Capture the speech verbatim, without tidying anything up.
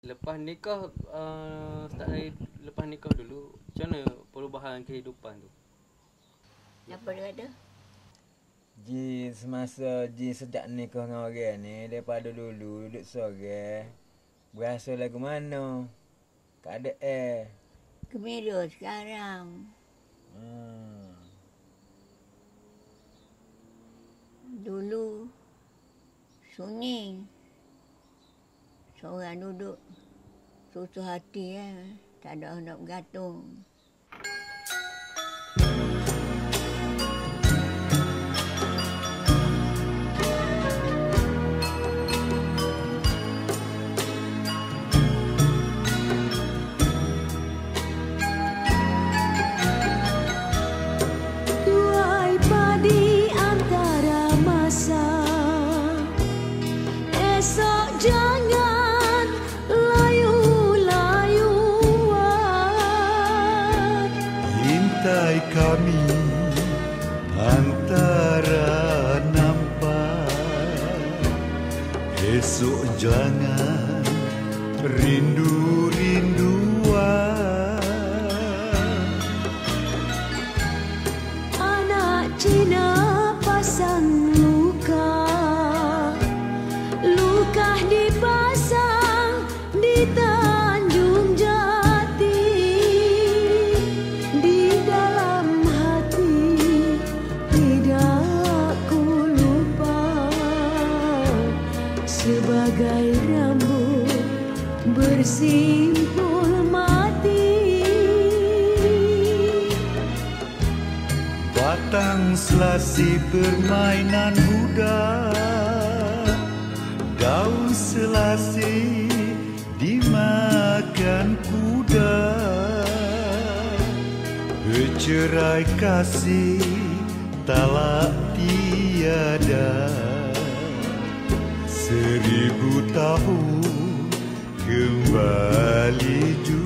Lepas nikah, uh, start dari lepas nikah dulu, macam mana perubahan kehidupan tu? Apa dia kata? Ji semasa Ji sejak nikah dengan orang ni, daripada dulu duduk sorang, berasa lagu mana? Tak ada air. Gembira sekarang. Hmm. Dulu sunyi. Seorang duduk susah hati eh. Tak ada orang nak bergantung. Tuai padi antara masa, esok jangan Intai kami antara nampak, esok jangan rindu-rinduan. Anak Cina pasang luka, luka dipasang di Tanjung Jati. Di dalam hati tidak ku lupa, sebagai rambut bersimpul mati. Batang selasi permainan budak, daun selasi dimakan kuda. Bercerai kasih talak tiada, seribu tahun kembali juga.